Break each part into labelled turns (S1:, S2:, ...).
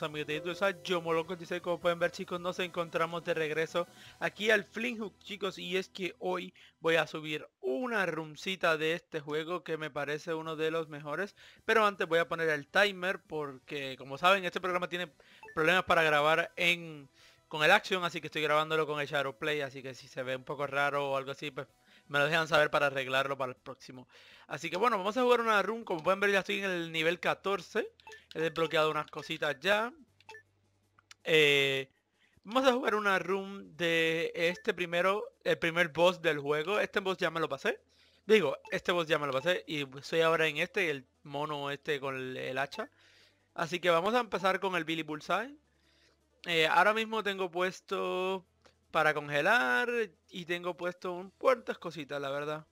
S1: todos amigos de YouTube, soy yo Molo56. Como pueden ver, chicos, nos encontramos de regreso aquí al Flinthook, chicos, y es que hoy voy a subir una roomcita de este juego que me parece uno de los mejores. Pero antes voy a poner el timer porque, como saben, este programa tiene problemas para grabar con el Action, así que estoy grabándolo con el Shadowplay, así que si se ve un poco raro o algo así, pues me lo dejan saber para arreglarlo para el próximo. Así que bueno, vamos a jugar una room. Como pueden ver, ya estoy en el nivel 14. He desbloqueado unas cositas ya. Vamos a jugar una room de este primero, el primer boss del juego. Este boss ya me lo pasé. Digo, este boss ya me lo pasé y soy ahora en este, el mono este con el hacha. Así que vamos a empezar con el Billy Bullseye. Ahora mismo tengo puesto para congelar y tengo puesto un cuantas cositas, la verdad.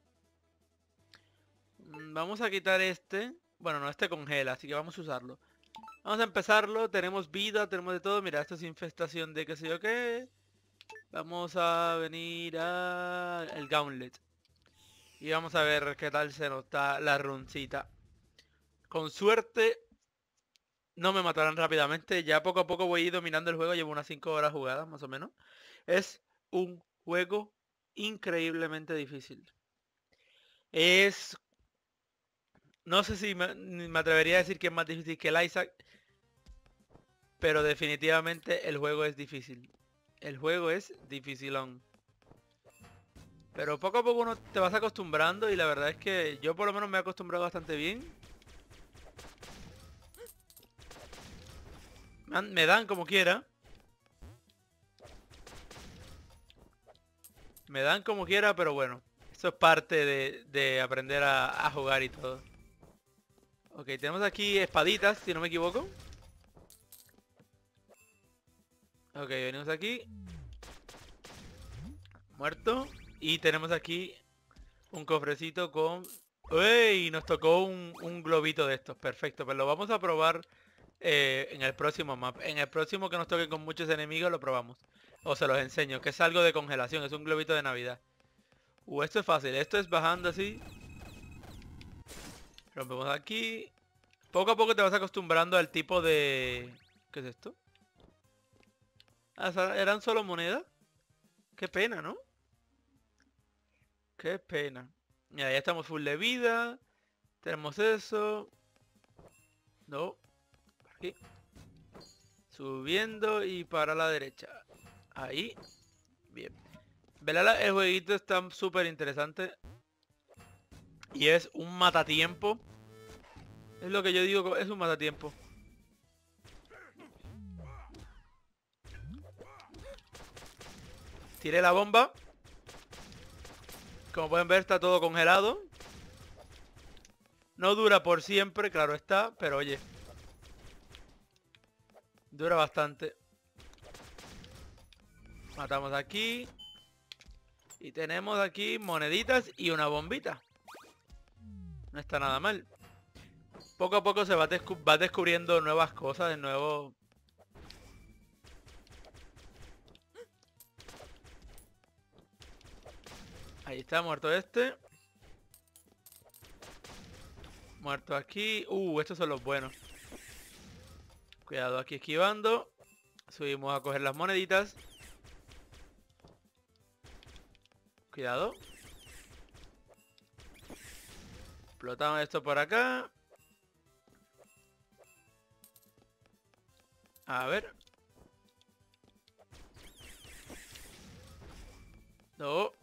S1: Vamos a quitar este. Bueno, no, este congela, así que vamos a usarlo. Vamos a empezarlo. Tenemos vida, tenemos de todo. Mira, esto es infestación de qué sé yo qué. Vamos a venir a el Gauntlet. Y vamos a ver qué tal se nos da la runcita. Con suerte no me matarán rápidamente. Ya poco a poco voy a ir dominando el juego. Llevo unas 5 horas jugadas, más o menos. Es un juego increíblemente difícil. Es... No sé si me atrevería a decir que es más difícil que el Isaac. Pero definitivamente el juego es difícil. El juego es dificilón. Pero poco a poco uno te vas acostumbrando y la verdad es que yo por lo menos me he acostumbrado bastante bien. Me dan como quiera. Me dan como quiera, pero bueno. Eso es parte de aprender a jugar y todo. Ok, tenemos aquí espaditas, si no me equivoco. Ok, venimos aquí. Muerto. Y tenemos aquí un cofrecito con... ¡Uy! Nos tocó un globito de estos. Perfecto, pues lo vamos a probar en el próximo map. En el próximo que nos toque con muchos enemigos lo probamos. O se los enseño, que es algo de congelación, es un globito de Navidad. Esto es fácil, esto es bajando así. Rompemos aquí. Poco a poco te vas acostumbrando al tipo de... ¿Qué es esto? Ah, ¿eran solo monedas? Qué pena, ¿no? Qué pena. Mira, ya estamos full de vida. Tenemos eso. No. Por aquí. Subiendo y para la derecha. Ahí. Bien. ¿Verdad? El jueguito está súper interesante. Y es un matatiempo. Es lo que yo digo, es un matatiempo. Tiré la bomba. Como pueden ver, está todo congelado. No dura por siempre, claro está, pero oye. Dura bastante. Matamos aquí. Y tenemos aquí moneditas y una bombita. No está nada mal. Poco a poco se va descubriendo nuevas cosas, de nuevo. Ahí está, muerto este. Muerto aquí. Estos son los buenos. Cuidado aquí esquivando. Subimos a coger las moneditas. Cuidado. Explotamos esto por acá. A ver. No.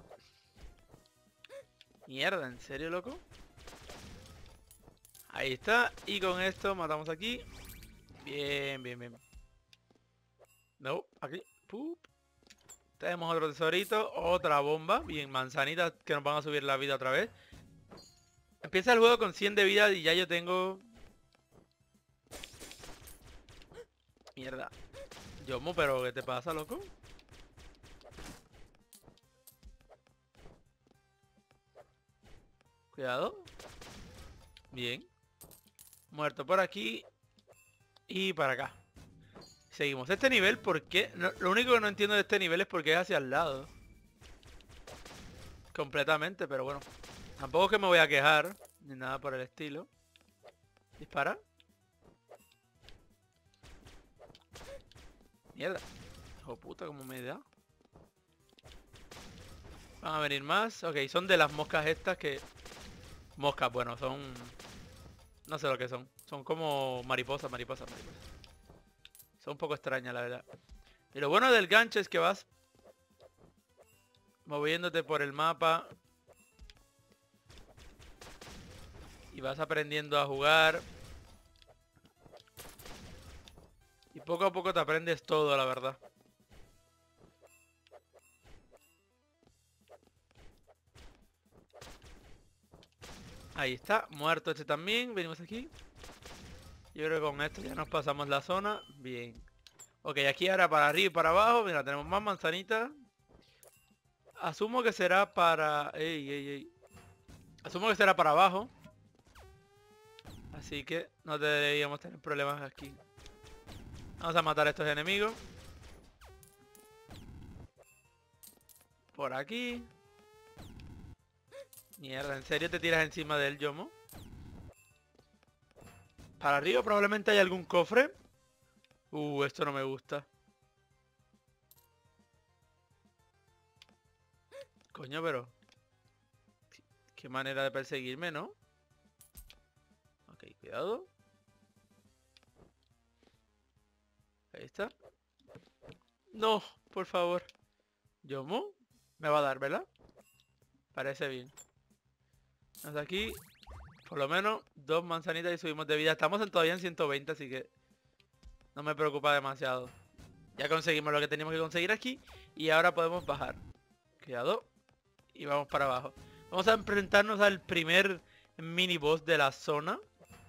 S1: Mierda, ¿en serio, loco? Ahí está. Y con esto matamos aquí. Bien, bien, bien. No, aquí. Pup. Tenemos otro tesorito. Otra bomba. Bien, manzanitas que nos van a subir la vida otra vez. Empieza el juego con 100 de vida y ya yo tengo... Mierda. Yomo, pero ¿qué te pasa, loco? Cuidado. Bien. Muerto por aquí. Y para acá. Seguimos. Este nivel, ¿por qué? Lo único que no entiendo de este nivel es por qué es hacia el lado. Completamente, pero bueno. Tampoco es que me voy a quejar. Ni nada por el estilo. Dispara. Mierda. Hijo puta, como me da. Van a venir más. Ok, son de las moscas estas que... Moscas, bueno, son... No sé lo que son. Son como mariposas. Son un poco extrañas, la verdad. Y lo bueno del gancho es que vas moviéndote por el mapa y vas aprendiendo a jugar. Y poco a poco te aprendes todo, la verdad. Ahí está, muerto este también. Venimos aquí. Yo creo que con esto ya nos pasamos la zona. Bien. Ok, aquí ahora para arriba y para abajo. Mira, tenemos más manzanitas. Asumo que será para... Ey. Asumo que será para abajo. Así que no deberíamos tener problemas aquí. Vamos a matar a estos enemigos. Por aquí. Mierda, ¿en serio te tiras encima del Yomo? Para arriba probablemente hay algún cofre. Esto no me gusta. Coño, pero... Qué manera de perseguirme, ¿no? Ok, cuidado. Ahí está. No, por favor. Yomo. Me va a dar, ¿verdad? Parece bien. Hasta aquí. Por lo menos 2 manzanitas y subimos de vida. Estamos todavía en 120, así que... No me preocupa demasiado. Ya conseguimos lo que teníamos que conseguir aquí. Y ahora podemos bajar. Cuidado. Y vamos para abajo. Vamos a enfrentarnos al primer mini boss de la zona.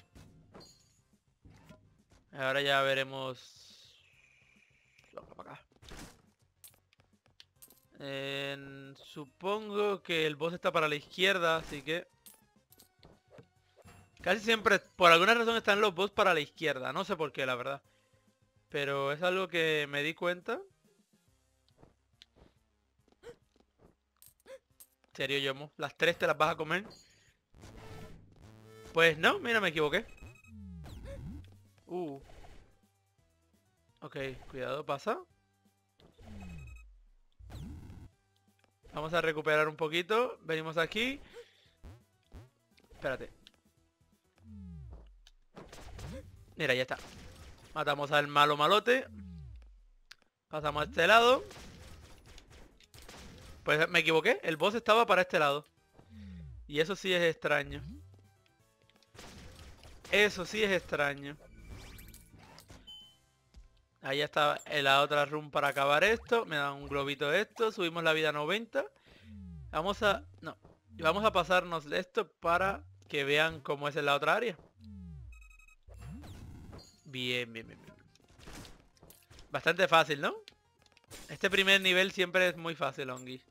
S1: Ahora ya veremos... Vamos para acá. Supongo que el boss está para la izquierda, así que... Casi siempre, por alguna razón, están los boss para la izquierda. No sé por qué, la verdad. Pero es algo que me di cuenta. En serio, Yomo. Las 3 te las vas a comer. Pues no, mira, me equivoqué. Ok, cuidado, pasa. Vamos a recuperar un poquito. Venimos aquí. Espérate. Mira, ya está. Matamos al malo malote. Pasamos a este lado. Pues me equivoqué. El boss estaba para este lado. Y eso sí es extraño. Eso sí es extraño. Ahí está la otra run para acabar esto. Me dan un globito de esto. Subimos la vida a 90. Vamos a... No. Y vamos a pasarnos esto para que vean cómo es en la otra área. Bien. Bastante fácil, ¿no? Este primer nivel siempre es muy fácil, Ongi.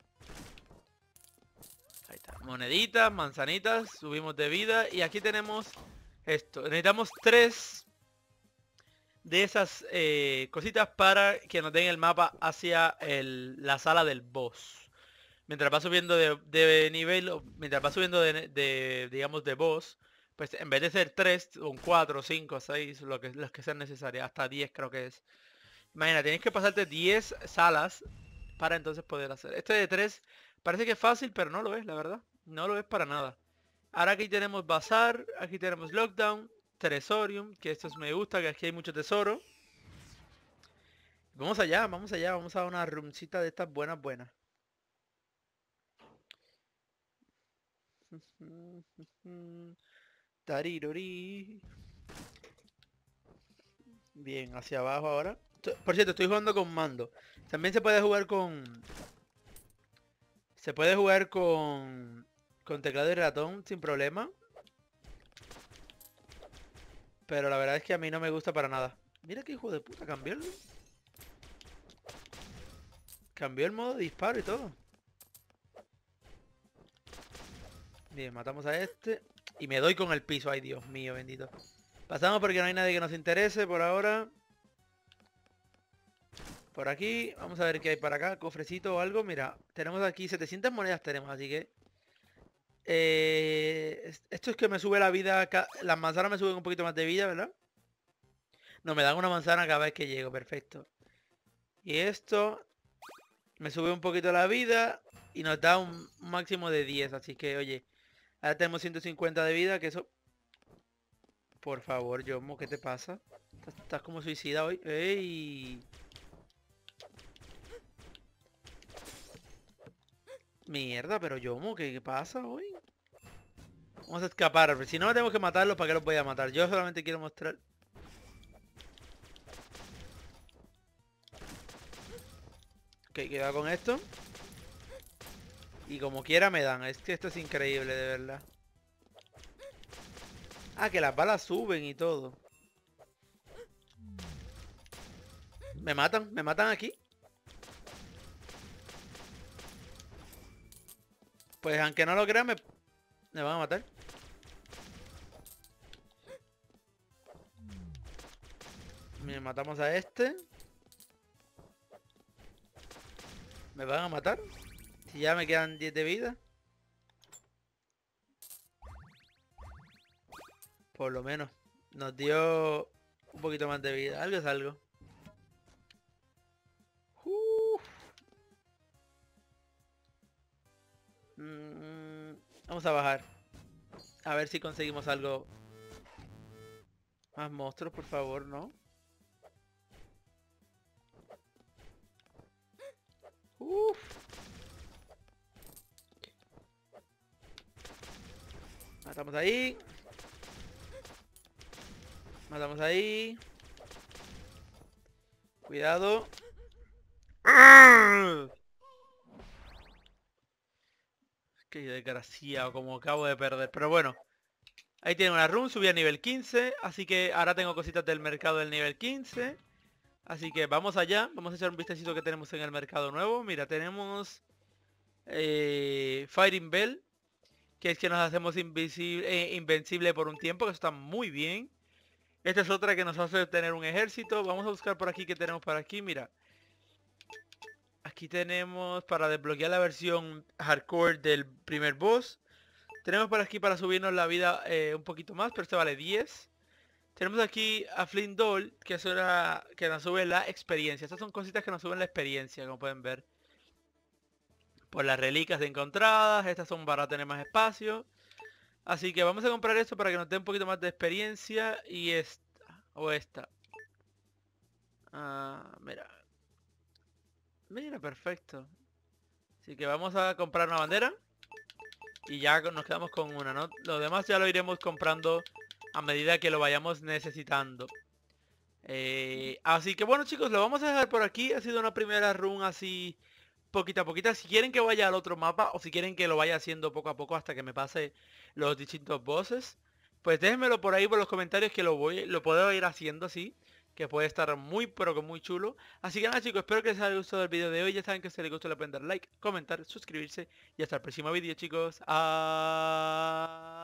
S1: Ahí está. Moneditas, manzanitas. Subimos de vida. Y aquí tenemos esto. Necesitamos 3 de esas cositas para que nos den el mapa hacia la sala del boss. Mientras va subiendo de nivel, mientras va subiendo digamos, de boss, pues en vez de ser 3, son 4, 5, 6, los que sean necesarios, hasta 10 creo que es. Imagina, tienes que pasarte 10 salas para entonces poder hacer. Este de 3 parece que es fácil, pero no lo es, la verdad. No lo es para nada. Ahora aquí tenemos Bazar, aquí tenemos Lockdown, Tresorium, que estos me gusta, que aquí hay mucho tesoro. Vamos allá, vamos a una roomcita de estas buenas. Tarirori. Bien, hacia abajo ahora. Por cierto, estoy jugando con mando. También se puede jugar con... Se puede jugar con teclado y ratón sin problema. Pero la verdad es que a mí no me gusta para nada. Mira qué hijo de puta, cambió el modo de disparo y todo. Bien, matamos a este. Y me doy con el piso. Ay, Dios mío, bendito. Pasamos porque no hay nadie que nos interese por ahora. Por aquí. Vamos a ver qué hay para acá. Cofrecito o algo. Mira, tenemos aquí 700 monedas tenemos, así que... esto es que me sube la vida. Las manzanas me suben un poquito más de vida, ¿verdad? No, me dan una manzana cada vez que llego. Perfecto. Y esto me sube un poquito la vida y nos da un máximo de 10. Así que, oye, ahora tenemos 150 de vida, que eso... Por favor, Yomo, ¿qué te pasa? Estás como suicida hoy. ¡Ey! Mierda, pero Yomo, ¿qué pasa hoy? Vamos a escapar, pero si no tenemos que matarlos, ¿para qué los voy a matar? Yo solamente quiero mostrar... Ok, queda con esto. Y como quiera me dan. Es que esto es increíble, de verdad. Ah, que las balas suben y todo. Me matan aquí. Pues aunque no lo crean, me van a matar. Me matamos a este. Me van a matar. Si ya me quedan 10 de vida. Por lo menos. Nos dio un poquito más de vida. Algo es algo. Uf. Vamos a bajar. A ver si conseguimos algo. Más monstruos, por favor, ¿no? Uf. Matamos ahí. Matamos ahí. Cuidado. Qué desgraciado, como acabo de perder. Pero bueno. Ahí tiene una run, subí a nivel 15. Así que ahora tengo cositas del mercado del nivel 15. Así que vamos allá. Vamos a echar un vistacito que tenemos en el mercado nuevo. Mira, tenemos Fighting Bell, que es que nos hacemos invencible por un tiempo, que eso está muy bien. Esta es otra que nos hace tener un ejército. Vamos a buscar por aquí qué tenemos por aquí. Mira, aquí tenemos para desbloquear la versión hardcore del primer boss. Tenemos por aquí para subirnos la vida un poquito más, pero este vale 10. Tenemos aquí a Flint Doll, que es una que nos sube la experiencia. Estas son cositas que nos suben la experiencia, como pueden ver. Por las reliquias encontradas, estas son para tener más espacio. Así que vamos a comprar esto para que nos dé un poquito más de experiencia. Y esta, o esta. Ah, mira. Mira, perfecto. Así que vamos a comprar una bandera. Y ya nos quedamos con una, ¿no? Lo demás ya lo iremos comprando a medida que lo vayamos necesitando. Así que bueno, chicos, lo vamos a dejar por aquí. Ha sido una primera run así poquita a poquita. Si quieren que vaya al otro mapa o si quieren que lo vaya haciendo poco a poco hasta que me pase los distintos bosses, pues déjenmelo por ahí por los comentarios que lo puedo ir haciendo así, que puede estar muy pero que muy chulo. Así que nada, chicos, espero que les haya gustado el vídeo de hoy. Ya saben que si les gustó le pueden dar like, comentar, suscribirse y hasta el próximo vídeo, chicos. Adiós.